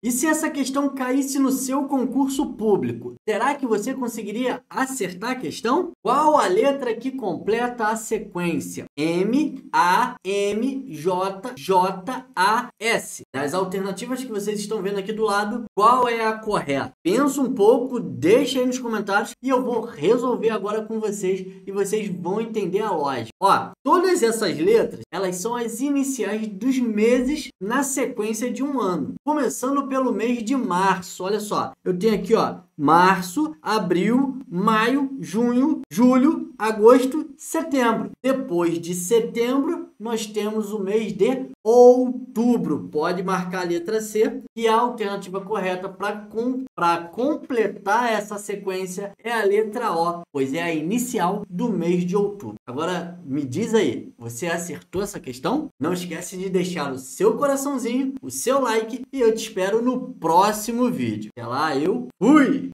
E se essa questão caísse no seu concurso público, será que você conseguiria acertar a questão? Qual a letra que completa a sequência? M, A, M, J, J, A, S. Das alternativas que vocês estão vendo aqui do lado, qual é a correta? Pensa um pouco, deixa aí nos comentários e eu vou resolver agora com vocês e vocês vão entender a lógica. Ó, todas essas letras, elas são as iniciais dos meses na sequência de um ano. Começando pelo mês de março, olha só. Eu tenho aqui, ó, março, abril, maio, junho, julho, agosto, setembro. Depois de setembro, nós temos o mês de outubro. Pode marcar a letra C. E a alternativa correta para completar essa sequência é a letra O, pois é a inicial do mês de outubro. Agora, me diz aí, você acertou essa questão? Não esquece de deixar o seu coraçãozinho, o seu like e eu te espero no próximo vídeo. Até lá, eu fui!